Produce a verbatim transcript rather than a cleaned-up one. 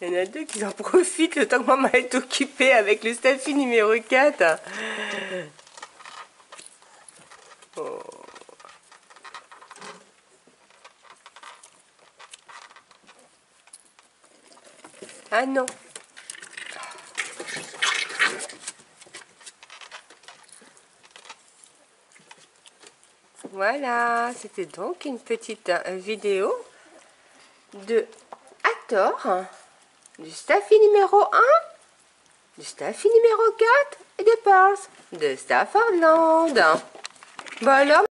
Il y en a deux qui en profitent le temps que maman est occupée avec le Staffy numéro quatre. Oh. Ah non. Voilà, c'était donc une petite vidéo de Hathor, du Staffy numéro un, du Staffy numéro quatre et des Pearls de Staffordland. Bon alors